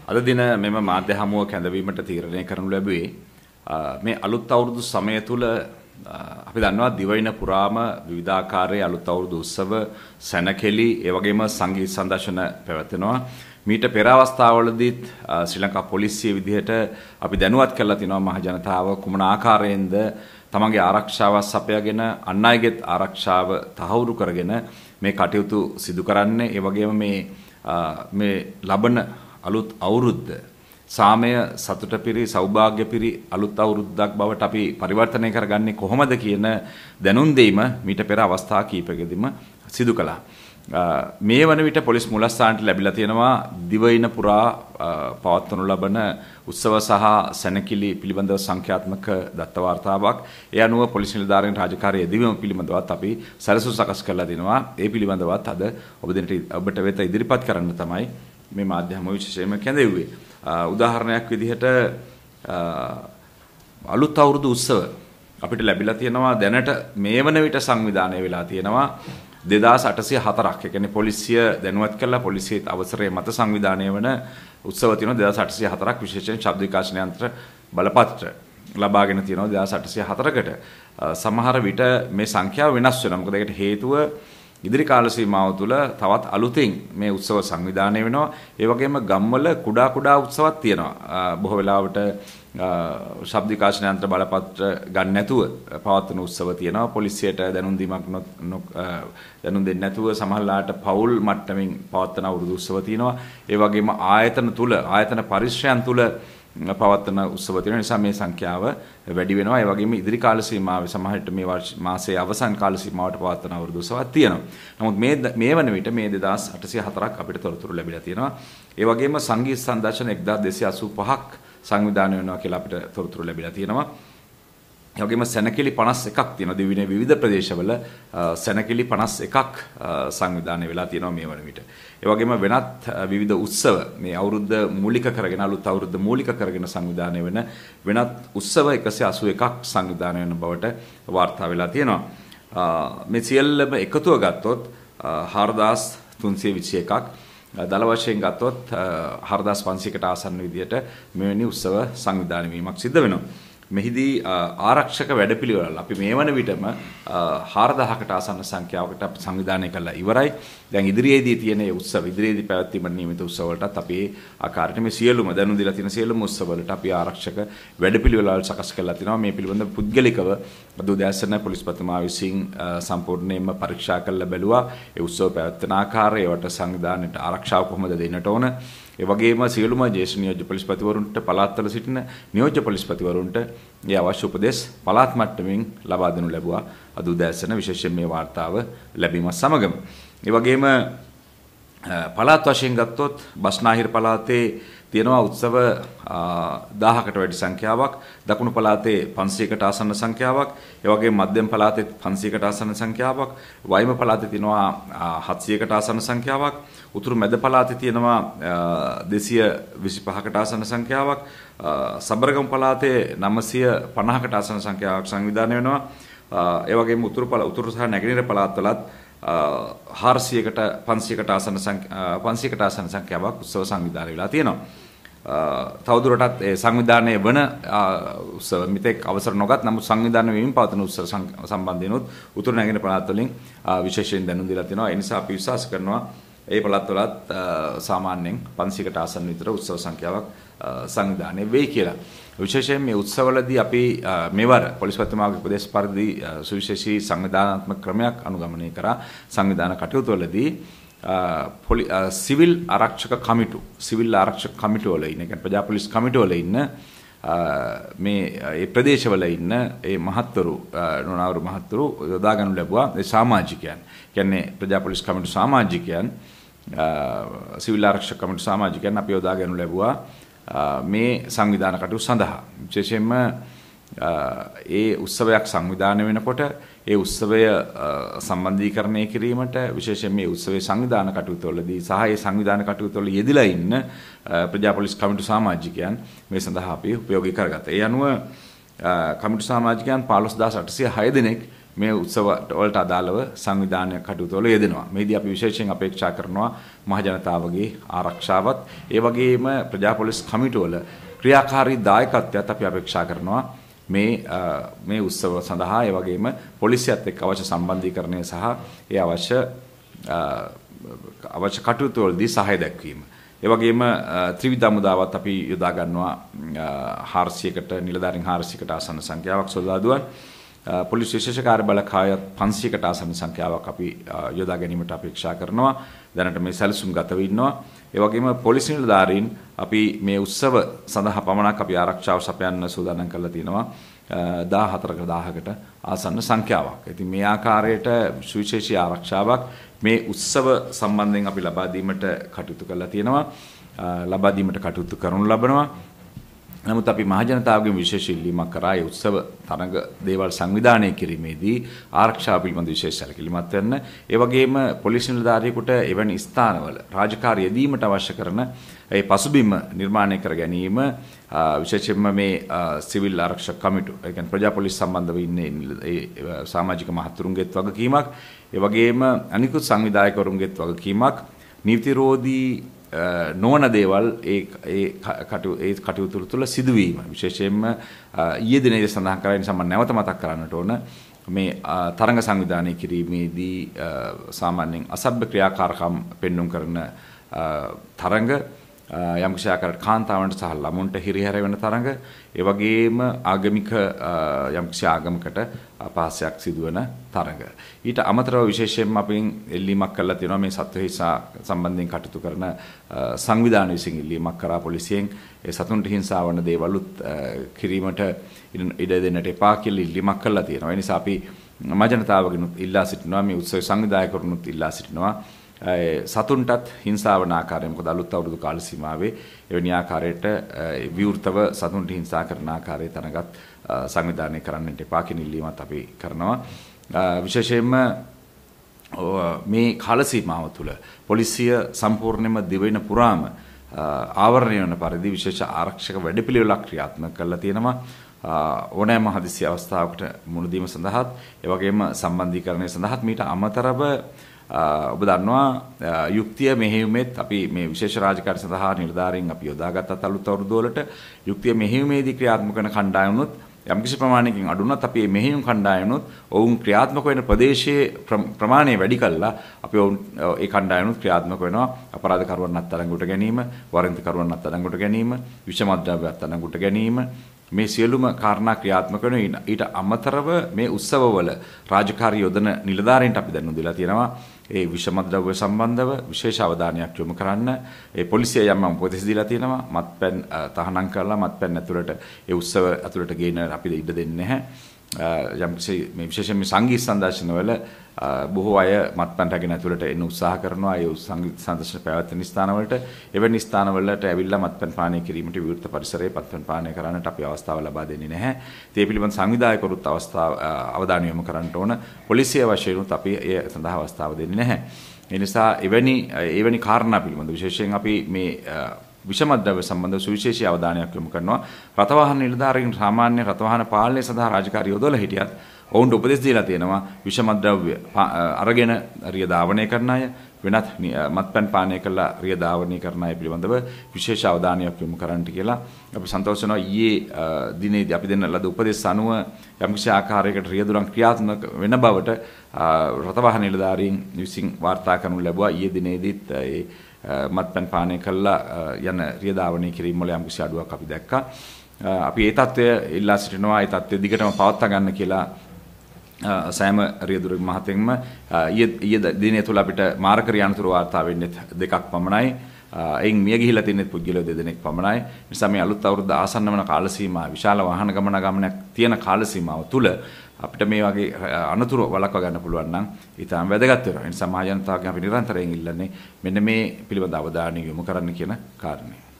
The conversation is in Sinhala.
අද දින මෙම මාධ්‍ය හමුව කැඳවීමට තීරණය කරනු ලැබුවේ මේ අලුත් අවුරුදු සමය තුල අපි දන්නවා දිවයින පුරාම විවිධාකාරයේ අලුත් අවුරුදු උත්සව සැනකෙළි ඒ වගේම සංගීත සංදර්ශන පැවැත්වෙනවා. මීට පෙර අවස්ථාවවලදීත් ශ්‍රී ලංකා පොලිසිය විදිහට අපි දැනුවත් කරලා තිනවා මහ ජනතාව කුමන ආකාරයෙන්ද තමන්ගේ ආරක්ෂාව සපයාගෙන අන් අයගේත් ආරක්ෂාව තහවුරු කරගෙන මේ කටයුතු සිදු කරන්නේ. ඒ වගේම මේ ලබන අලුත් අවුරුද්ද සාමය සතුට පිරි සෞභාග්‍ය පිරි අලුත් අවුරුද්දක් බවට අපි පරිවර්තනය කරගන්නේ කොහොමද කියන දැනුම් දීම මීට පෙර අවස්ථා කීපයකදීම සිදු කළා. මේ වන විට පොලිස් මුලස්ථානට ලැබිලා තියෙනවා දිවයින පුරා පවත්වනු ලබන උත්සව සහ සැනකිලි පිළිබඳව සංඛ්‍යාත්මක දත්ත වාර්තාවක්. ඒ අනුව පොලිස් නිලධාරීන් රාජකාරී යෙදවීම පිළිබඳවත් අපි සැලසුම් සකස් කරලා දෙනවා. ඒ පිළිබඳවත් අද ඔබට වෙත ඉදිරිපත් කරන්න තමයි මේ මාධ්‍ය හමුව විශේෂයෙන්ම කැඳෙව්වේ. උදාහරණයක් විදිහට අලුත් අවුරුදු උත්සව අපිට ලැබිලා තියෙනවා දැනට මේ වන විට සංවිධානය වෙලා තියෙනවා 2804ක්. ඒ කියන්නේ පොලිසිය දැනුවත් කළා පොලිසියේ අවසරයේ මත සංවිධානය වන උත්සව තියෙනවා 2804ක්. විශේෂයෙන් ශබ්ද විකාශන යන්ත්‍ර බලපත්‍ර ලබාගෙන තියෙනවා 2804කට. සමහර විට මේ සංඛ්‍යාව වෙනස් වෙනවා. මොකද ඒකට හේතුව ඉදිරි කාල සීමාව තුළ තවත් අලුතින් මේ උත්සව සංවිධානය වෙනවා. ඒ වගේම ගම්වල කුඩා උත්සවත් තියෙනවා. බොහෝ වෙලාවට ශබ්ද විකාශන යන්ත්‍ර බලපත්‍ර ගන්න නැතුව පවත්වන උත්සව තියෙනවා. පොලිසියට දැනුම් දීමක් දැනුම් දෙන්නේ නැතුව සමහරලාට පෞල් මට්ටමින් පවත්වන අවුරුදු උත්සව තියෙනවා. ඒ වගේම ආයතන පරිශ්‍රයන් තුළ පවත්වන උත්සව තියෙන නිසා මේ සංඛ්‍යාව වැඩි වෙනවා. ඒ වගේම ඉදිරි කාල සීමාවේ සමහරට මේ මාසයේ අවසන් කාල සීමාවට පවත්වන අවුරුදු උත්සවයක් තියෙනවා. නමුත් මේ වන විට මේ 2804ක් අපිට තොරතුරු ලැබිලා තියෙනවා. ඒ වගේම සංගීත සංදර්ශන 1285ක් සංවිධානය වෙනවා කියලා අපිට තොරතුරු ලැබිලා තියෙනවා. ඒ වගේම සැනකෙළි 51ක් තියෙනවා. දිවිනේ විවිධ ප්‍රදේශවල සැනකෙළි 51ක් සංවිධානය වෙලා තියෙනවා මේ වන විට. ඒ වගේම වෙනත් විවිධ උත්සව මේ අවුරුද්ද මූලික කරගෙන අලුත් අවුරුද්ද මූලික කරගෙන සංවිධානය වෙන වෙනත් උත්සව 181ක් සංවිධානය වෙන බවට වාර්තා වෙලා තියෙනවා. මේ සියල්ලම එකතුව ගත්තොත් 4321ක් දල වශයෙන් ගත්තොත් 4500කට ආසන්න විදියට මෙවැනි උත්සව සංවිධානය වීමක් සිද්ධ වෙනවා. මෙහිදී ආරක්ෂක වැඩපිළිවෙළ අපි මේ වන විටම 4000කට ආසන්න සංඛ්‍යාවකට අපි සංවිධානය කළා ඉවරයි. දැන් ඉදිරියේදී තියෙන මේ උත්සව ඉදිරියේදී පැවැත්වීමට නියමිත උත්සව වලටත් අපි ආකාරයට මේ සියලුම දැනුම් දීලා තියෙන සියලුම උත්සව වලට අපි ආරක්ෂක වැඩපිළිවෙළ සකස් කරලා තිනවා. මේ පිළිබඳව පුද්ගලිකව දුදෑසන පොලිස්පතිතුමා විසින් සම්පූර්ණයෙන්ම පරීක්ෂා කරලා බැලුවා. ඒ උත්සව පැවැත්වෙන ආකාරය, ඒවට සංවිධානයට ආරක්ෂාව කොහොමද දෙන්නට ඕන. ඒ වගේම සියලුම ජ්‍යෙෂ්ඨ නියෝජ්‍ය පොලිස්පතිවරුන්ට පළාත්වල සිටින නියෝජ්‍ය පොලිස්පතිවරුන්ට මේ අවශ්‍ය උපදෙස් පළාත් මට්ටමින් ලබා දෙනු ලැබුවා. අද උදෑසන විශේෂයෙන් මේ වාර්තාව ලැබීමත් සමගම ඒ වගේම පළාත් වශයෙන් ගත්තොත් බස්නාහිර පළාතේ තියෙනවා උත්සව 1000කට වැඩි සංඛ්‍යාවක්, දකුණු පළාතේ 500කට ආසන්න සංඛ්‍යාවක්, ඒ වගේම මධ්‍යම පළාතේ 500කට ආසන්න සංඛ්‍යාවක්, වයිම පළාතේ තියෙනවා 700කට ආසන්න සංඛ්‍යාවක්, උතුරු මැද පළාතේ තියෙනවා 225කට ආසන්න සංඛ්‍යාවක්, සබරගමු පළාතේ 950කට ආසන්න සංඛ්‍යාවක් සංවිධානය වෙනවා. ඒ වගේම උතුරු සහ නැගෙනහිර පළාත්වලත් 400කට 500කට ආසන්න සංඛ්‍යාවක් උත්සව සංවිධානය වෙලා තියෙනවා. තවදුරටත් ඒ සංවිධානයේ වන උත්සව මිත්‍යක් අවසර නොගත් නමුත් සංවිධානය වෙමින් පවතින උත්සව සම්බන්ධයෙන් උතුරු නැගෙනහිර පළාත් වලින් විශේෂයෙන් දැනුම් දීලා තියෙනවා. ඒ නිසා අපි විශ්වාස කරනවා ඒ පළාත් වලත් සාමාන්‍යයෙන් 500කට ආසන්න විතර උත්සව සංඛ්‍යාවක් සංවිධානය වෙයි කියලා. විශේෂයෙන් මේ උත්සවවලදී අපි මෙවර පොලිස්පතිතුමාගේ උපදේශ පරිදි සුවිශේෂී සංවිධානාත්මක ක්‍රමයක් අනුගමනය කරා. සංවිධාන කටයුතුවලදී සිවිල් ආරක්ෂක කමිටු වල ඉන්න, කියන්නේ ප්‍රජා පොලිස් කමිටු වල ඉන්න මේ ප්‍රදේශවල ඉන්න ඒ මහත්වරු නොනවරු මහත්වරු යොදා ගන්නු ලැබුවා. ඒ සමාජිකයන් කියන්නේ ප්‍රජා පොලිස් කමිටු සමාජිකයන් සිවිල් ආරක්ෂක කමිටු සමාජිකයන් අපි යොදා ගන්නු ලැබුවා මේ සංවිධාන කටයුතු සඳහා. විශේෂයෙන්ම ඒ උත්සවයක් සංවිධානය වෙනකොට ඒ උත්සවය සම්බන්ධීකරණය කිරීමට විශේෂයෙන් මේ උත්සවයේ සංවිධාන කටයුතුවලදී සහ ඒ සංවිධාන කටයුතුවල යෙදලා ඉන්න ප්‍රජා පොලිස් කමිටු සමාජිකයන් මේ සඳහා අපි උපයෝගී කරගත්තා. ඒ අනුව කමිටු සමාජිකයන් 15806 දෙනෙක් මේ උත්සව වලට අදාළව සංවිධානය කටයුතු වල යෙදෙනවා. මේදී අපි විශේෂයෙන් අපේක්ෂා කරනවා මහ ජනතාවගේ ආරක්ෂාවත් ඒ වගේම ප්‍රජා පොලිස් කමිටුවල ක්‍රියාකාරී දායකත්වයත් අපි අපේක්ෂා කරනවා. මේ උත්සව සඳහා ඒ වගේම පොලිසියත් එක්ක අවශ්‍ය සම්බන්ධීකරණය සහ ඒ අවශ්‍ය කටයුතු වලදී සහාය දැක්වීම. ඒ වගේම ත්‍රිවිධ හමුදාවත් අපි යොදා ගන්නවා 400කට නිලධාරීන් 400කට ආසන්න සංඛ්‍යාවක් සොල්දාදුවන් පොලිස් විශේෂ කාර්ය බළකායත් 500කට ආසන්න සංඛ්‍යාවක් අපි යොදා ගැනීමට අපේක්ෂා කරනවා. දැනට මේ සැලසුම් ගතව ඉන්නවා. ඒ වගේම පොලිස් නිලධාරීන් අපි මේ උත්සව සඳහා පමණක් අපි ආරක්ෂාව සපයන්න සූදානම් කරලා තියෙනවා 14කට 1000කට ආසන්න සංඛ්‍යාවක්. ඉතින් මේ ආකාරයට සුවිශේෂී ආරක්ෂාවක් මේ උත්සව සම්බන්ධයෙන් අපි ලබා දීමට කටයුතු කරලා තියෙනවා. ලබා දීමට කටයුතු කරනු ලබනවා. නමුත් අපි මහ ජනතාවගෙන් විශේෂ ඉල්ලීමක් කරා ඒ උත්සව තරඟ දේවල් සංවිධානය කිරීමේදී ආරක්ෂාව පිළිබඳ විශේෂ සැලකිලිමත් වෙන්න. ඒ වගේම පොලිස් නිලධාරියෙකුට එවැනි ස්ථානවල රාජකාරී යෙදීමට අවශ්‍ය කරන ඒ පසුබිම නිර්මාණය කර ගැනීම විශේෂයෙන්ම මේ සිවිල් ආරක්ෂක කමිටු ඒ කියන්නේ ප්‍රජා පොලිස් සම්බන්ධව ඉන්නේ ඒ සමාජික මහතුරුන්ගේත් වගකීමක්. ඒ වගේම අනිකුත් සංවිධායකවරුන්ගේත් වගකීමක්. නීතිරෝධී නොවන දේවල් ඒ කටයුතු තුළ සිදුවීම විශේෂයෙන්ම ඊයේ දිනේ සඳහන් කරලා නිසා මම නැවත මතක් කරන්නට ඕන මේ තරඟ සංවිධානය කිරීමේදී සාමාන්‍යයෙන් අසභ්‍ය ක්‍රියාකාරකම් පෙන්වුම් කරන තරඟ යම් කිසි ආකාරයකට කාන්තාවන්ට සහ ළමුන්ට හිරිහැර වෙන තරඟ ඒ වගේම ආගමික යම් කිසි ආගමකට අපහාසයක් සිදුවන තරඟ. ඊට අමතරව විශේෂයෙන්ම අපින් එල්ලීමක් කරලා තියෙනවා මේ සත්ත්ව සම්බන්ධයෙන් කටයුතු කරන සංවිධාන විසින් එල්ලීමක් කරා පොලිසියෙන් ඒ සතුන්ට හිංසා වන දේවලුත් කිරීමට ඉඩ දෙන්නට එපා කියලා එල්ලීමක් කරලා තියෙනවා. ඒ නිසා අපි මජනතාවගෙනුත් ඉල්ලා සිටිනවා මේ උත්සව සංවිධායකවරුනුත් ඉල්ලා සිටිනවා සතුන්ටත් හිංසා වන ආකාරය මොකද අලුත් අවුරුදු කාල සීමාවේ එවැනි ආකාරයට විවෘතව සතුන්ට හිංසා කරන ආකාරයේ තරඟත් සංවිධානය කරන්නට එපා කියන ඉල්ලීමත් අපි කරනවා. විශේෂයෙන්ම මේ කාල සීමාව තුළ පොලිසිය සම්පූර්ණයෙන්ම දිවයින පුරාම ආවරණය වන පරිදි විශේෂ ආරක්ෂක වැඩපිළිවෙලක් ක්‍රියාත්මක කරලා තියෙනවා. ඕනෑම හදිසි අවස්ථාවකට මුහුණ දීම සඳහාත් ඒ වගේම සම්බන්ධීකරණය සඳහාත් මීට අමතරව ඔබ දන්නවා යුක්තිය මෙහෙයුමේත් අපි මේ විශේෂ රාජකාරී සඳහා නිලධාරීන් අපි යොදාගත්ත අලුත් අවුරුදු වලට යුක්තිය මෙහෙයුමේදී ක්‍රියාත්මක කරන කණ්ඩායමුත් යම්කිසි ප්‍රමාණයකින් අඩු වුණත් අපි මේ මෙහෙයුම් කණ්ඩායමුත් ඔවුන් ක්‍රියාත්මක වෙන ප්‍රදේශයේ ප්‍රමාණය වැඩි කළා අපි ඔවුන් ඒ කණ්ඩායමුත් ක්‍රියාත්මක වෙනවා අපරාධකරුවන් අත්අඩංගුවට ගැනීම වරෙන්තිකරුවන් අත්අඩංගුවට ගැනීම විෂමද්‍රව්‍ය අත්අඩංගුවට ගැනීම මේ සියලුම කාරණා ක්‍රියාත්මක වෙන ඊට අමතරව මේ උත්සවවල රාජකාරී යොදන නිලධාරීන්ට අපි දැනුම් දීලා තියෙනවා ඒ විෂමද්‍රව්‍ය සම්බන්ධව විශේෂ අවධානයක් යොමු කරන්න ඒ පොලිසිය යම් උපදෙස් දීලා තියෙනවා මත්පැන් තහනම් කරලා මත්පැන් ඇතුළට ඒ උත්සව ඇතුළට ගේන අපි ඉඩ දෙන්නේ නැහැ මේ විශේෂයෙන් මේ සංගීත සංදර්ශනවල බොහෝ අය මත්පැන් රැගෙන ඇතුළට එන්න උත්සාහ කරනවා ඒ සංගීත සංදර්ශන පැවැත්වෙන ස්ථානවලට එවැනි ස්ථානවලට ඇවිල්ලා මත්පැන් පානය කිරීමට විවෘත පරිසරයේ මත්පැන් පානය කරන්නට අපි අවස්ථාව ලබා දෙන්නේ නැහැ. ඒ පිළිබඳ සංවිධායකවරුත් අවධානය යොමු කරන්නට ඕන. පොලිසිය වශයෙන් උත් අපි ඒ සඳහා අවස්ථාව දෙන්නේ නැහැ. ඒ නිසා එවැනි කාරණා පිළිබඳ විශේෂයෙන් අපි මේ විෂමද්‍රව්‍ය සම්බන්ධව සුවිශේෂී අවධානයක් යොමු කරනවා. රථවාහන නිලධාරීන් සාමාන්‍ය රථවාහන පාලනය සඳහා රාජකාරී යොදවලා හිටියත් ඔවුන්ට උපදෙස් දීලා තියෙනවා විෂමද්‍රව්‍ය අරගෙන රිය ධාවනය කරන අය වෙනත් මත්පැන් පානය කළා රිය ධාවනය කරන අය පිළිබඳව විශේෂ අවධානයක් යොමු කරන්නට කියලා අපි සන්තෝෂ වෙනවා. ඊයේ දිනේදී අපි දෙන්න ලද උපදෙස් අනුව යම්කිසි ආකාරයකට රියදුරන් ක්‍රියාත්මක වෙන බවට රථවාහන නිලධාරීන් විසින් වාර්තා කරනු ලැබුවා. ඊයේ දිනේදීත් මත්පැන් පානය කළා යන රිය ධාවනය කිරීම වල යම්කිසි අඩුවක් අපි දැක්කා. අපි ඒ தත්ත්වය ඉල්ලා සිටිනවා. ඒ தත්ත්වය දිගටම පවත්වා ගන්න කියලා සෑම රියදුරෙක් මහතෙක්ම ඊයේ දිනේ තුල අපිට මාරකරි අනතුරු වාර්තා වෙන්නේ දෙකක් පමණයි. එයින් මිය ගිහිලා තින්නේ පුද්ගලයෝ දෙදෙනෙක් පමණයි. නිසා මේ අලුත් අවුරුද්ද ආසන්න වන කාල සීමාව විශාල වාහන ගමනක් තියෙන කාල සීමාව තුල අපිට මේ වගේ අනතුරු වළක්වා ගන්න පුළුවන් නම් ඊටම වැදගත් වෙනවා. ඒ නිසා මහ ජනතාවගෙන් අපි නිරන්තරයෙන් ඉල්ලන්නේ මෙන්න මේ පිළිබඳ අවධානය යොමු කරන්න කියන කාරණේ.